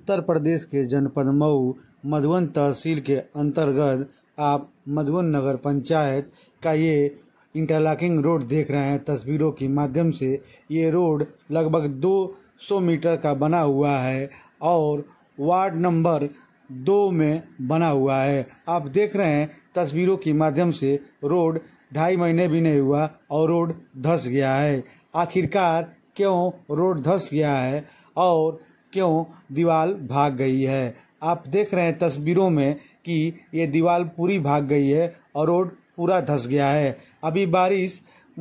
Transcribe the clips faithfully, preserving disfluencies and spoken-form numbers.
उत्तर प्रदेश के जनपद मऊ मधुबन तहसील के अंतर्गत आप मधुबन नगर पंचायत का ये इंटरलॉकिंग रोड देख रहे हैं तस्वीरों के माध्यम से। ये रोड लगभग दो सौ मीटर का बना हुआ है और वार्ड नंबर दो में बना हुआ है। आप देख रहे हैं तस्वीरों के माध्यम से रोड ढाई महीने भी नहीं हुआ और रोड धंस गया है। आखिरकार क्यों रोड धंस गया है और क्यों दीवार भाग गई है। आप देख रहे हैं तस्वीरों में कि ये दीवार पूरी भाग गई है और रोड पूरा धंस गया है। अभी बारिश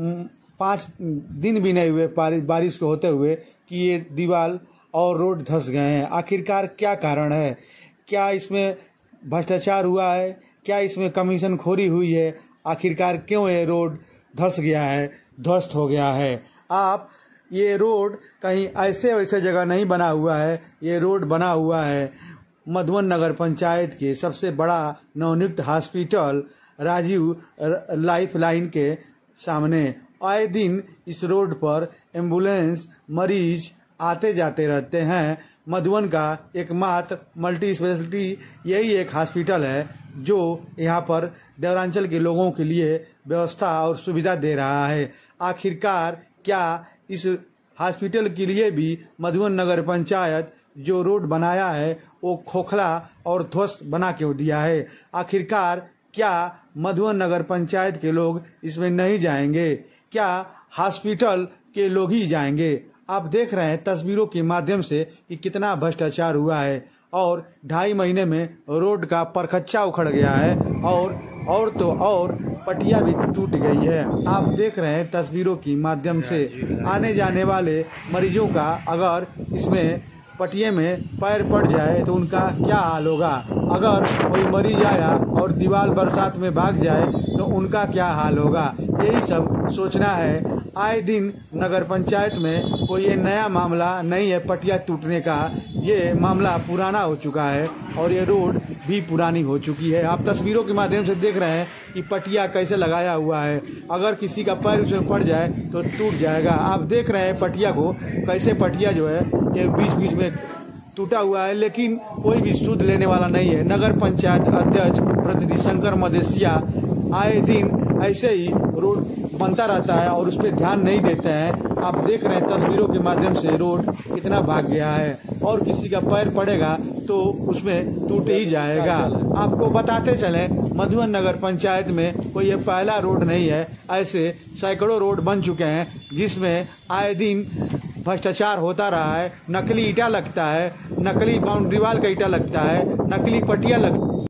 पाँच दिन भी नहीं हुए बारिश को होते हुए कि ये दीवार और रोड धंस गए हैं। आखिरकार क्या कारण है? क्या इसमें भ्रष्टाचार हुआ है? क्या इसमें कमीशन खोरी हुई है? आखिरकार क्यों ये रोड धंस गया है, ध्वस्त हो गया है? आप ये रोड कहीं ऐसे वैसे जगह नहीं बना हुआ है। ये रोड बना हुआ है मधुबन नगर पंचायत के सबसे बड़ा नवनियुक्त हॉस्पिटल राजीव लाइफ लाइन के सामने। आए दिन इस रोड पर एम्बुलेंस मरीज आते जाते रहते हैं। मधुबन का एकमात्र मल्टी स्पेशलिटी यही एक हॉस्पिटल है जो यहाँ पर देवरांचल के लोगों के लिए व्यवस्था और सुविधा दे रहा है। आखिरकार क्या इस हॉस्पिटल के लिए भी मधुबन नगर पंचायत जो रोड बनाया है वो खोखला और ध्वस्त बना क्यों दिया है? आखिरकार क्या मधुबन नगर पंचायत के लोग इसमें नहीं जाएंगे? क्या हॉस्पिटल के लोग ही जाएंगे? आप देख रहे हैं तस्वीरों के माध्यम से कि कितना भ्रष्टाचार हुआ है और ढाई महीने में रोड का परखच्चा उखड़ गया है और और तो और पटिया भी टूट गई है। आप देख रहे हैं तस्वीरों की माध्यम से आने जाने वाले मरीजों का अगर इसमें पटिए में पैर पड़ जाए तो उनका क्या हाल होगा। अगर कोई मरीज आया और दीवार बरसात में भाग जाए तो उनका क्या हाल होगा। यही सब सोचना है। आए दिन नगर पंचायत में कोई ये नया मामला नहीं है पटिया टूटने का। ये मामला पुराना हो चुका है और ये रोड भी पुरानी हो चुकी है। आप तस्वीरों के माध्यम से देख रहे हैं कि पटिया कैसे लगाया हुआ है। अगर किसी का पैर उसमें पड़ जाए तो टूट जाएगा। आप देख रहे हैं पटिया को कैसे पटिया जो है ये बीच बीच में टूटा हुआ है, लेकिन कोई भी सुध लेने वाला नहीं है। नगर पंचायत अध्यक्ष प्रतिनिधि शंकर मदेशिया आए दिन ऐसे ही रोड बनता रहता है और उस पर ध्यान नहीं देते हैं। आप देख रहे हैं तस्वीरों के माध्यम से रोड कितना भाग गया है और किसी का पैर पड़ेगा तो उसमें टूट ही जाएगा। आपको बताते चलें मधुबन नगर पंचायत में कोई ये पहला रोड नहीं है। ऐसे सैकड़ों रोड बन चुके हैं जिसमें आए दिन भ्रष्टाचार होता रहा है। नकली ईटा लगता है, नकली बाउंड्री वाल का ईटा लगता है, नकली पटिया लगता है।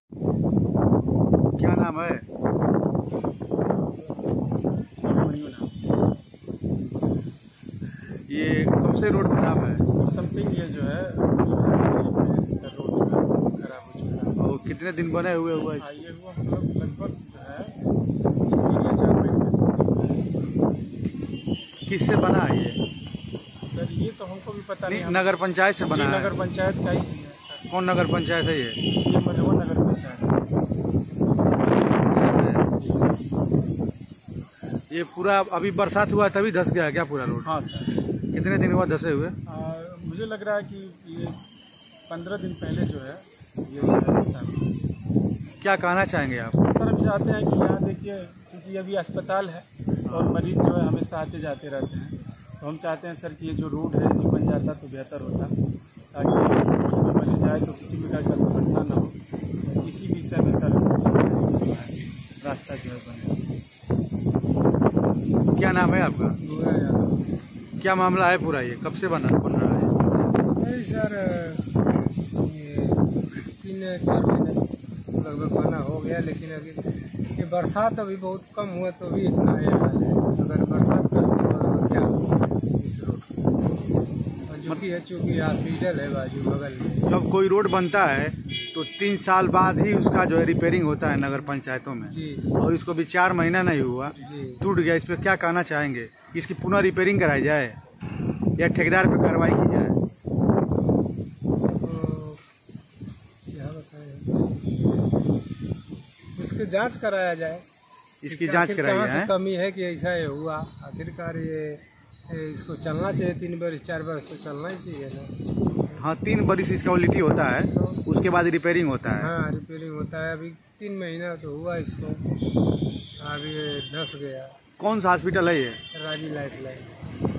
क्या नाम है? ये कब से रोड खराब है? समथिंग ये जो है रोड खराब हो चुका है। और कितने दिन बने हुए हुआ है? ये हुआ हम लोग लगभग है तीन या चार महीने। किससे बना है ये? सर ये तो हमको भी पता नहीं। नगर पंचायत से बना है? नगर पंचायत का ही है सर। कौन नगर पंचायत है ये? ये मधुबन नगर पंचायत। ये पूरा अभी बरसात हुआ तभी धंस गया क्या पूरा रोड? हाँ सर। कितने दिन हुआ धंसे हुए? आ, मुझे लग रहा है कि ये पंद्रह दिन पहले जो है ये। क्या कहना चाहेंगे आप? सर हम चाहते हैं कि यहाँ देखिए क्योंकि अभी अस्पताल है और मरीज जो है हमेशा आते जाते रहते हैं, तो हम चाहते हैं सर कि ये जो रोड है ये बन जाता तो बेहतर होता, ताकि कुछ भी मरीज आए तो किसी प्रकार का दुर्घटना न हो। किसी भी विषय में सर रास्ता जो है बने। क्या नाम है आपका? क्या मामला है पूरा? ये कब से बना बन रहा है? नहीं सर ये तीन चार महीने लगभग बना हो गया, लेकिन अभी ये बरसात अभी बहुत कम हुआ तो भी इतना है। अगर बरसात का तो क्या इस रोड जो कि है चूँकि हॉस्पिटल है बाजू बगल में। जब कोई रोड बनता है तो तीन साल बाद ही उसका जो है रिपेयरिंग होता है नगर पंचायतों में। जी, और इसको भी चार महीना नहीं हुआ, टूट गया। इस पर क्या कहना चाहेंगे? इसकी पुनः रिपेयरिंग कराई जाए या ठेकेदार पे कार्रवाई की जाए? तो क्या बताएं, उसकी जांच कराया जाए। इसकी जांच कराई कहाँ जाए। से कमी है कि ऐसा ये हुआ। आखिरकार ये इसको चलना चाहिए, तीन वर्ष चार वर्ष तो चलना ही चाहिए ना। हाँ, तीन बरिस इसका क्वालिटी होता है, तो उसके बाद रिपेयरिंग होता है। हाँ रिपेयरिंग होता है। अभी तीन महीना तो हुआ इसको, अभी धस गया। कौन सा हॉस्पिटल है ये? राजी लाइफ लाइन।